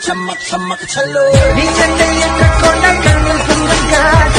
చమ్మక్ చమ్మక్ చల్లో నీ చెండ ఎక్కడ కొండ కన్నులు కుంగంగా